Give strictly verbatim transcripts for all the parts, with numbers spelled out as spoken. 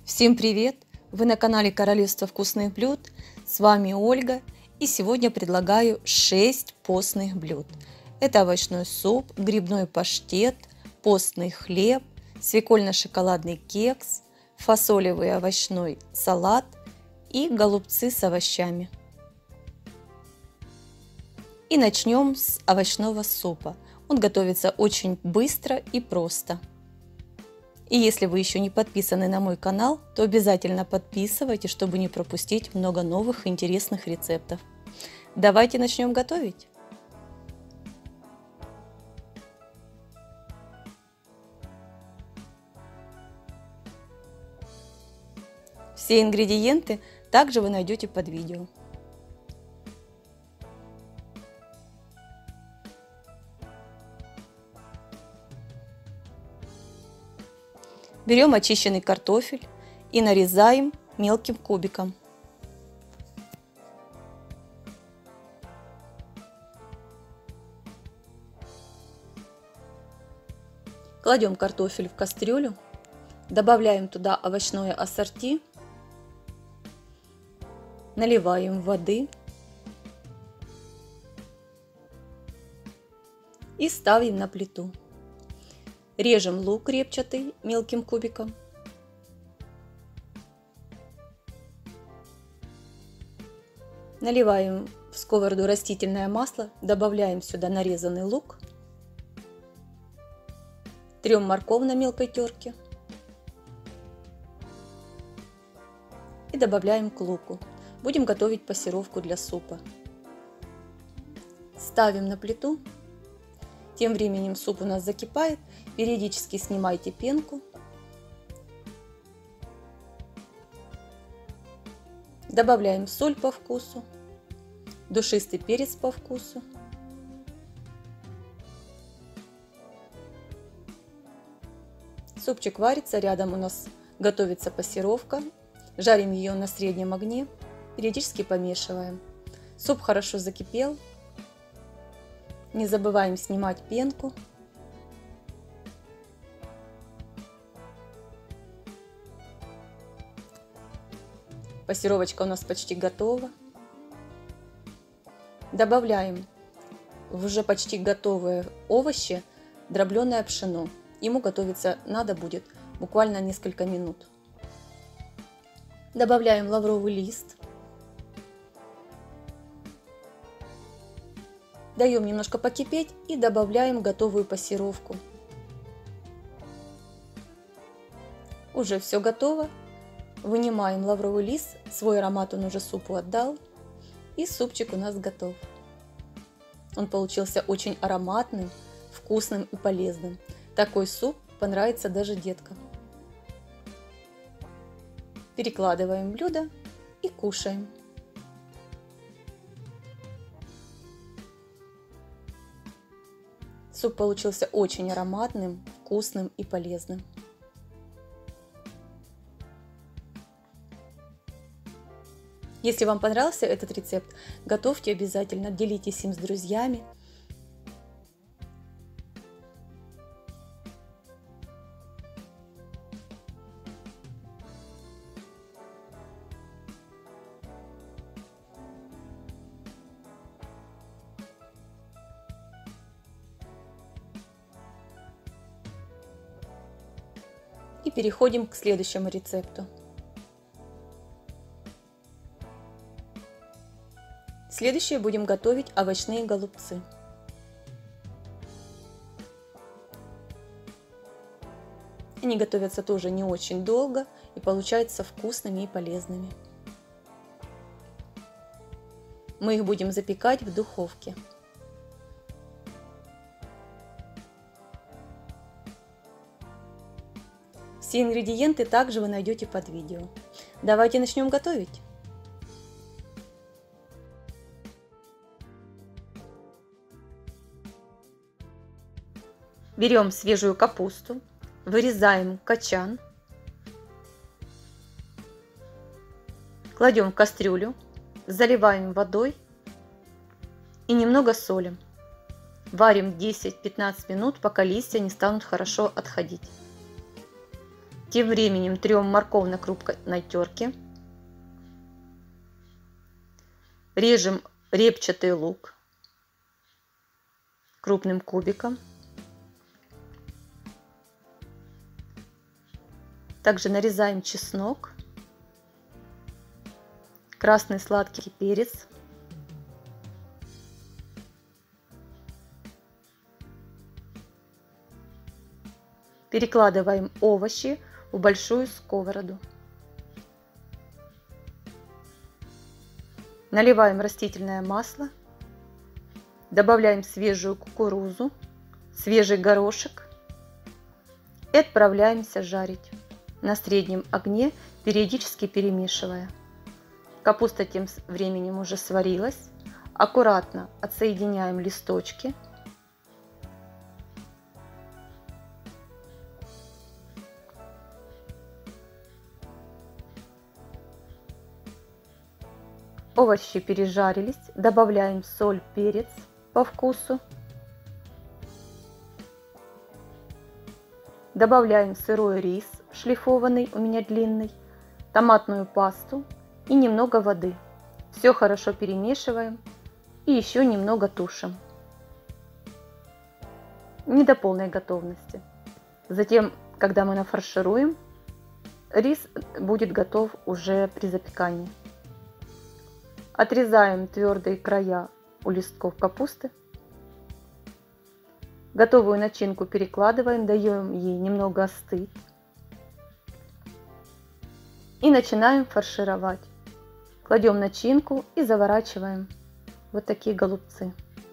Всем привет! Вы на канале Королевство вкусных блюд. С вами Ольга. И сегодня предлагаю шесть постных блюд. Это овощной суп, грибной паштет, постный хлеб, свекольно-шоколадный кекс, фасолевый овощной салат и голубцы с овощами. И начнем с овощного супа. Он готовится очень быстро и просто. И если вы еще не подписаны на мой канал, то обязательно подписывайтесь, чтобы не пропустить много новых интересных рецептов. Давайте начнем готовить. Все ингредиенты также вы найдете под видео. Берем очищенный картофель и нарезаем мелким кубиком. Кладем картофель в кастрюлю, добавляем туда овощное ассорти, наливаем воды и ставим на плиту. Режем лук репчатый мелким кубиком. Наливаем в сковороду растительное масло, добавляем сюда нарезанный лук. Трем морковь на мелкой терке. И добавляем к луку. Будем готовить пассеровку для супа. Ставим на плиту. Тем временем суп у нас закипает. Периодически снимайте пенку. Добавляем соль по вкусу, душистый перец по вкусу. Супчик варится, рядом у нас готовится пассеровка. Жарим ее на среднем огне, периодически помешиваем. Суп хорошо закипел. Не забываем снимать пенку. Пассеровочка у нас почти готова. Добавляем в уже почти готовые овощи дробленое пшено. Ему готовиться надо будет буквально несколько минут. Добавляем лавровый лист. Даем немножко покипеть и добавляем готовую пассеровку. Уже все готово. Вынимаем лавровый лист, свой аромат он уже супу отдал. И супчик у нас готов. Он получился очень ароматным, вкусным и полезным. Такой суп понравится даже деткам. Перекладываем блюдо и кушаем. Суп получился очень ароматным, вкусным и полезным. Если вам понравился этот рецепт, готовьте обязательно, делитесь им с друзьями. И переходим к следующему рецепту. Следующее будем готовить овощные голубцы. Они готовятся тоже не очень долго и получаются вкусными и полезными. Мы их будем запекать в духовке. Все ингредиенты также вы найдете под видео. Давайте начнем готовить. Берем свежую капусту, вырезаем качан, кладем в кастрюлю, заливаем водой и немного солим. Варим десять-пятнадцать минут, пока листья не станут хорошо отходить. Тем временем трем морковь на крупной терке. Режем репчатый лук крупным кубиком. Также нарезаем чеснок, красный сладкий перец, перекладываем овощи в большую сковороду. Наливаем растительное масло, добавляем свежую кукурузу, свежий горошек и отправляемся жарить на среднем огне, периодически перемешивая. Капуста тем временем уже сварилась. Аккуратно отсоединяем листочки. Овощи пережарились, добавляем соль, перец по вкусу. Добавляем сырой рис, шлифованный, у меня длинный, томатную пасту и немного воды. Все хорошо перемешиваем и еще немного тушим. Не до полной готовности. Затем, когда мы нафаршируем, рис будет готов уже при запекании. Отрезаем твердые края у листков капусты. Готовую начинку перекладываем, даем ей немного остыть. И начинаем фаршировать. Кладем начинку и заворачиваем вот такие голубцы.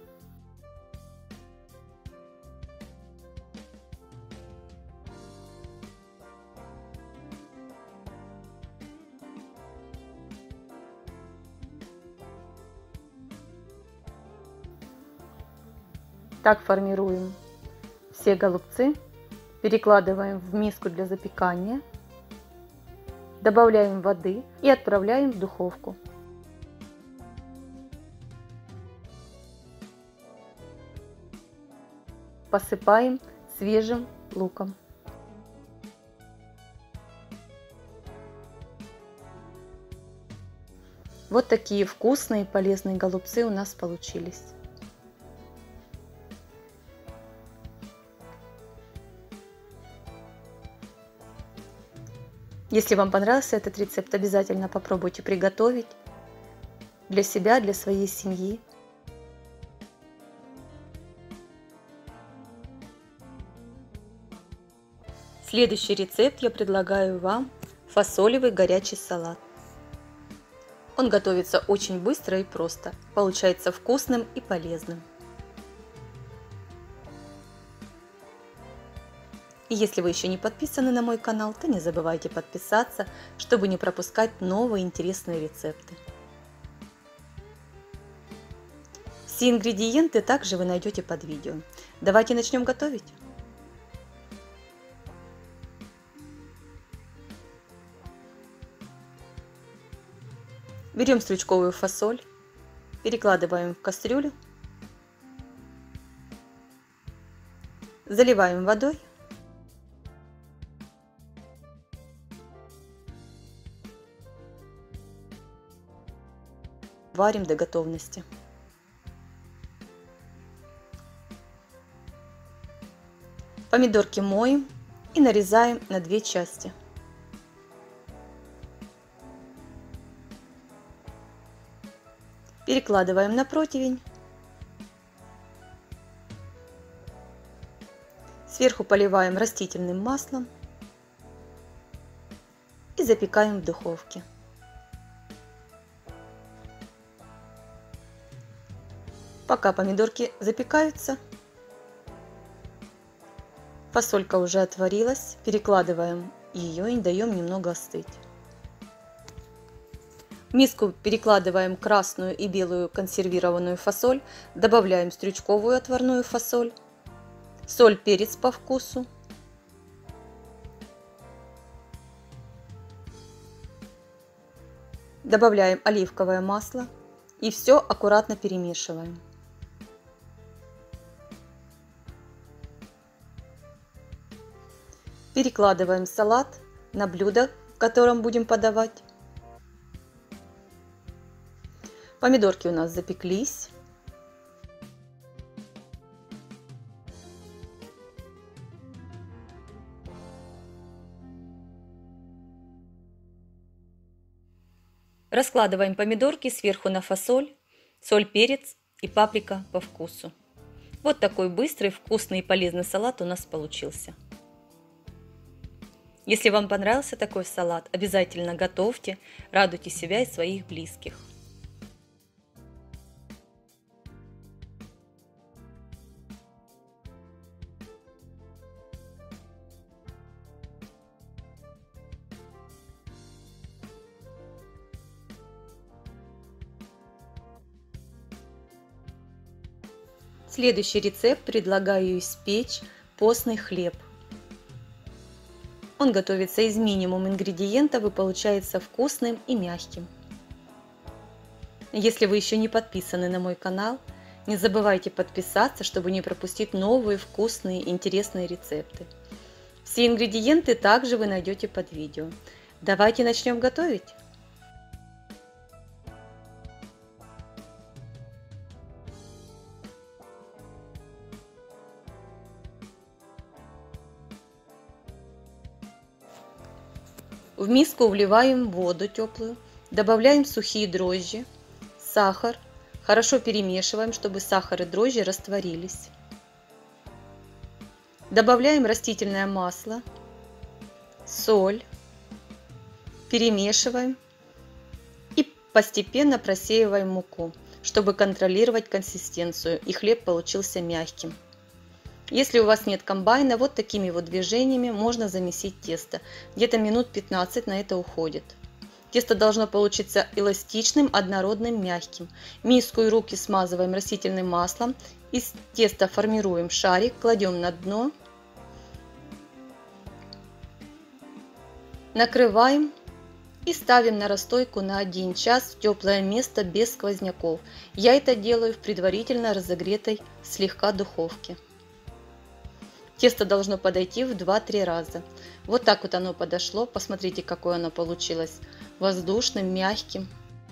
Так формируем все голубцы, перекладываем в миску для запекания, добавляем воды и отправляем в духовку. Посыпаем свежим луком. Вот такие вкусные и полезные голубцы у нас получились. Если вам понравился этот рецепт, обязательно попробуйте приготовить для себя, для своей семьи. Следующий рецепт я предлагаю вам фасолевый горячий салат. Он готовится очень быстро и просто, получается вкусным и полезным. И если вы еще не подписаны на мой канал, то не забывайте подписаться, чтобы не пропускать новые интересные рецепты. Все ингредиенты также вы найдете под видео. Давайте начнем готовить. Берем стручковую фасоль, перекладываем в кастрюлю, заливаем водой. Варим до готовности. Помидорки моем и нарезаем на две части. Перекладываем на противень. Сверху поливаем растительным маслом и запекаем в духовке. Пока помидорки запекаются, фасолька уже отварилась, перекладываем ее и даем немного остыть. В миску перекладываем красную и белую консервированную фасоль, добавляем стручковую отварную фасоль, соль, перец по вкусу, добавляем оливковое масло и все аккуратно перемешиваем. Перекладываем салат на блюдо, в котором будем подавать. Помидорки у нас запеклись. Раскладываем помидорки сверху на фасоль, соль, перец и паприка по вкусу. Вот такой быстрый, вкусный и полезный салат у нас получился. Если вам понравился такой салат, обязательно готовьте, радуйте себя и своих близких. Следующий рецепт предлагаю испечь постный хлеб. Он готовится из минимум ингредиентов и получается вкусным и мягким. Если вы еще не подписаны на мой канал, не забывайте подписаться, чтобы не пропустить новые вкусные и интересные рецепты. Все ингредиенты также вы найдете под видео. Давайте начнем готовить. В миску вливаем воду теплую, добавляем сухие дрожжи, сахар, хорошо перемешиваем, чтобы сахар и дрожжи растворились. Добавляем растительное масло, соль, перемешиваем и постепенно просеиваем муку, чтобы контролировать консистенцию и хлеб получился мягким. Если у вас нет комбайна, вот такими вот движениями можно замесить тесто. Где-то минут пятнадцать на это уходит. Тесто должно получиться эластичным, однородным, мягким. Миску и руки смазываем растительным маслом. Из теста формируем шарик, кладем на дно. Накрываем и ставим на расстойку на один час в теплое место без сквозняков. Я это делаю в предварительно разогретой слегка духовке. Тесто должно подойти в два-три раза. Вот так вот оно подошло. Посмотрите, какое оно получилось. Воздушным, мягким.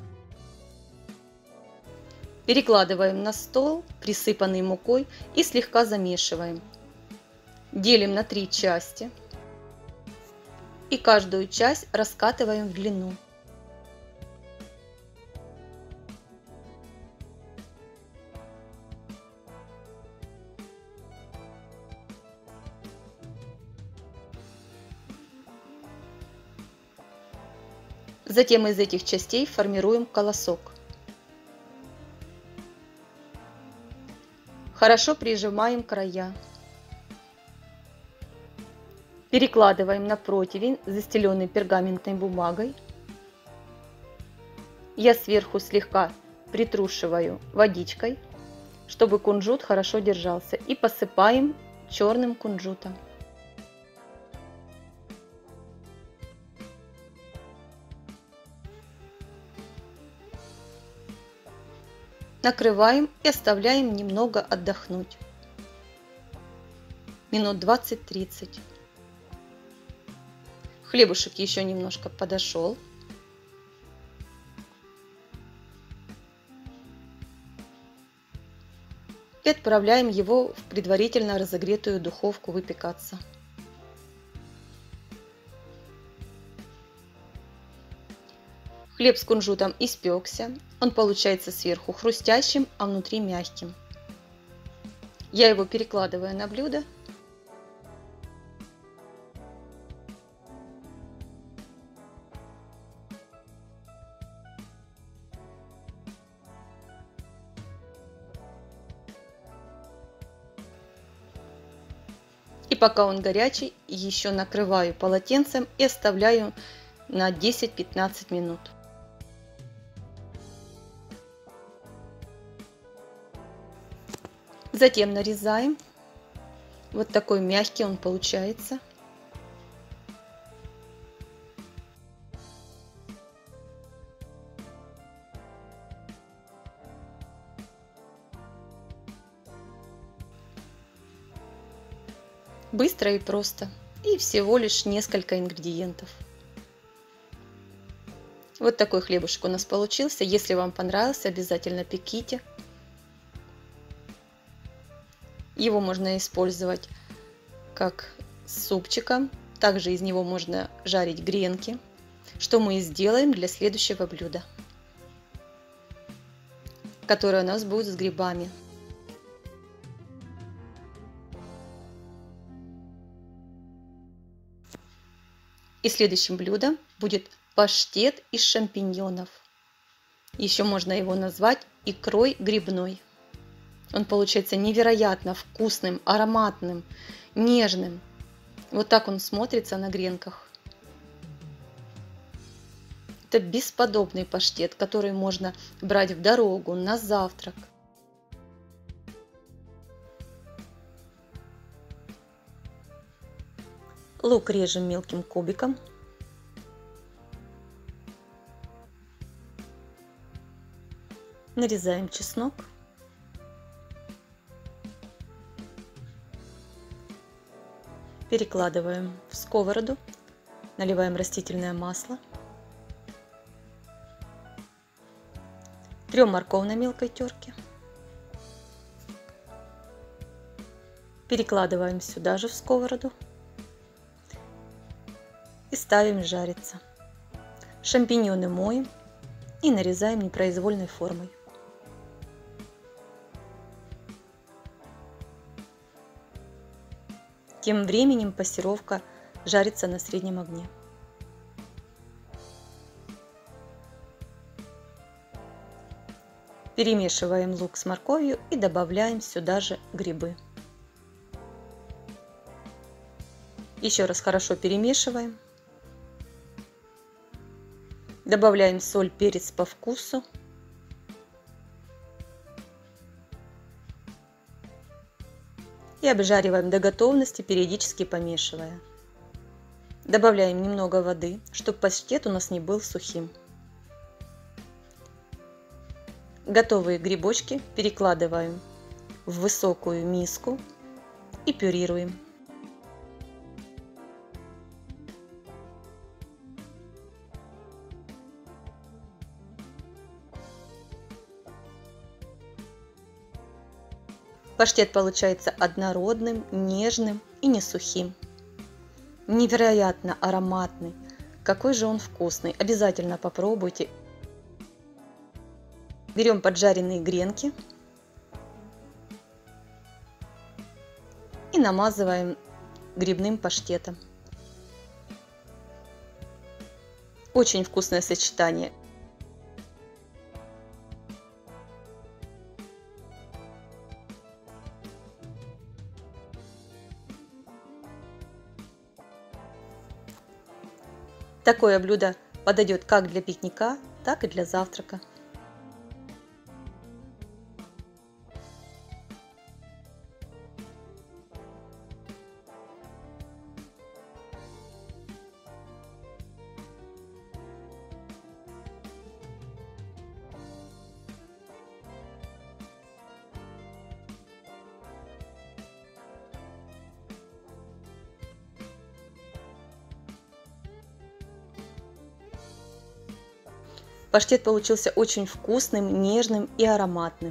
Перекладываем на стол, присыпанный мукой, и слегка замешиваем. Делим на три части. И каждую часть раскатываем в длину. Затем из этих частей формируем колосок. Хорошо прижимаем края. Перекладываем на противень, застеленный пергаментной бумагой. Я сверху слегка притрушиваю водичкой, чтобы кунжут хорошо держался, и посыпаем черным кунжутом. Накрываем и оставляем немного отдохнуть. Минут двадцать-тридцать. Хлебушек еще немножко подошел. И отправляем его в предварительно разогретую духовку выпекаться. Хлеб с кунжутом испекся. Он получается сверху хрустящим, а внутри мягким. Я его перекладываю на блюдо. И пока он горячий, еще накрываю полотенцем и оставляю на десять-пятнадцать минут. Затем нарезаем. Вот такой мягкий он получается. Быстро и просто. и всего лишь несколько ингредиентов. Вот такой хлебушек у нас получился. Если вам понравился, обязательно пеките. Его можно использовать как с супчиком. Также из него можно жарить гренки, что мы и сделаем для следующего блюда, которое у нас будет с грибами. И следующим блюдом будет паштет из шампиньонов. Еще можно его назвать икрой грибной. Он получается невероятно вкусным, ароматным, нежным. Вот так он смотрится на гренках. Это бесподобный паштет, который можно брать в дорогу, на завтрак. Лук режем мелким кубиком. Нарезаем чеснок. Перекладываем в сковороду. Наливаем растительное масло. Трем морковь на мелкой терке. Перекладываем сюда же в сковороду. И ставим жариться. Шампиньоны моем и нарезаем непроизвольной формой. Тем временем пассеровка жарится на среднем огне. Перемешиваем лук с морковью и добавляем сюда же грибы. Еще раз хорошо перемешиваем. Добавляем соль, перец по вкусу. И обжариваем до готовности, периодически помешивая. Добавляем немного воды, чтобы паштет у нас не был сухим. Готовые грибочки перекладываем в высокую миску и пюрируем. Паштет получается однородным, нежным и не сухим. Невероятно ароматный. Какой же он вкусный. Обязательно попробуйте. Берем поджаренные гренки и намазываем грибным паштетом. Очень вкусное сочетание. Такое блюдо подойдет как для пикника, так и для завтрака. Паштет получился очень вкусным, нежным и ароматным.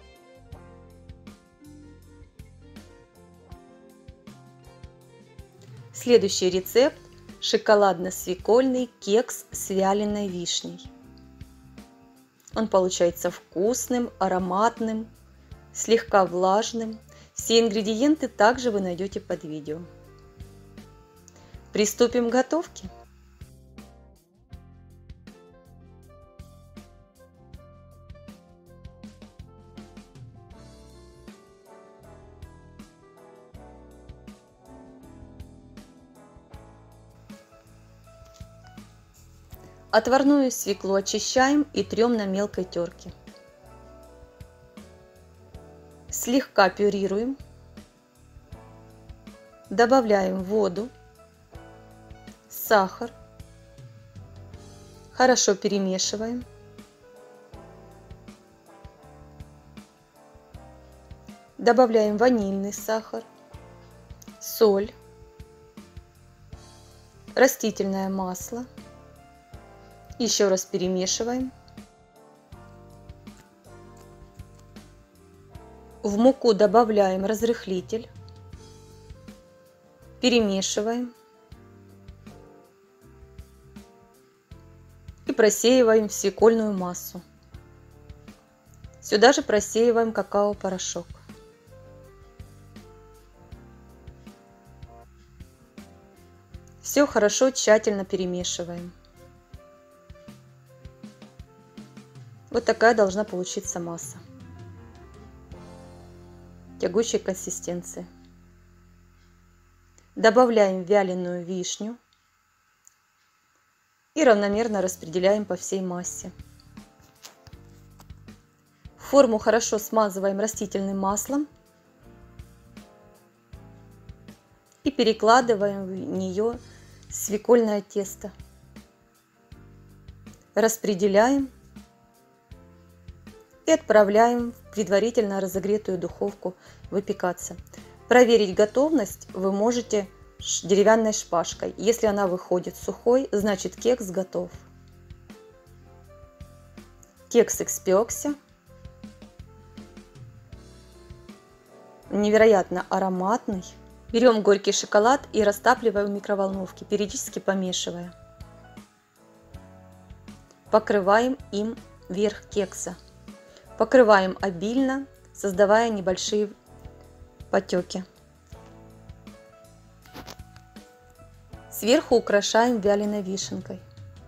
Следующий рецепт – шоколадно-свекольный кекс с вяленой вишней. Он получается вкусным, ароматным, слегка влажным. Все ингредиенты также вы найдете под видео. Приступим к готовке. Отварную свеклу очищаем и трем на мелкой терке. Слегка пюрируем. Добавляем воду, сахар. Хорошо перемешиваем. Добавляем ванильный сахар, соль, растительное масло. Еще раз перемешиваем. В муку добавляем разрыхлитель. Перемешиваем. И просеиваем в свекольную массу. Сюда же просеиваем какао-порошок. Все хорошо, тщательно перемешиваем. Вот такая должна получиться масса. Тягучей консистенции. Добавляем вяленую вишню и равномерно распределяем по всей массе. Форму хорошо смазываем растительным маслом и перекладываем в нее свекольное тесто. Распределяем и отправляем в предварительно разогретую духовку выпекаться. Проверить готовность вы можете деревянной шпажкой. Если она выходит сухой, значит кекс готов. Кекс испекся. Невероятно ароматный. Берем горький шоколад и растапливаем в микроволновке, периодически помешивая. Покрываем им верх кекса. Покрываем обильно, создавая небольшие потеки. Сверху украшаем вяленой вишенкой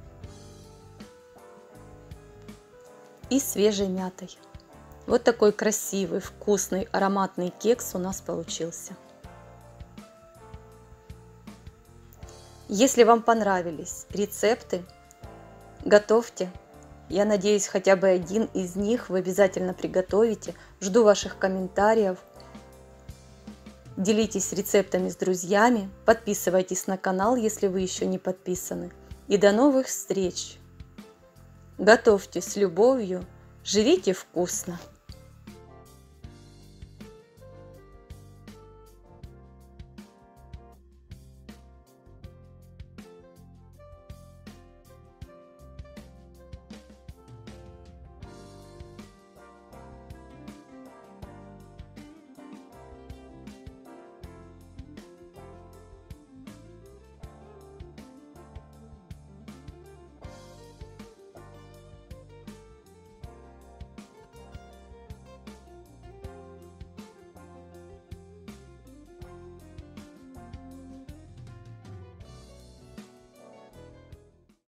и свежей мятой. Вот такой красивый, вкусный, ароматный кекс у нас получился. Если вам понравились рецепты, готовьте. Я надеюсь, хотя бы один из них вы обязательно приготовите. Жду ваших комментариев. Делитесь рецептами с друзьями. Подписывайтесь на канал, если вы еще не подписаны. И до новых встреч! Готовьте с любовью, живите вкусно!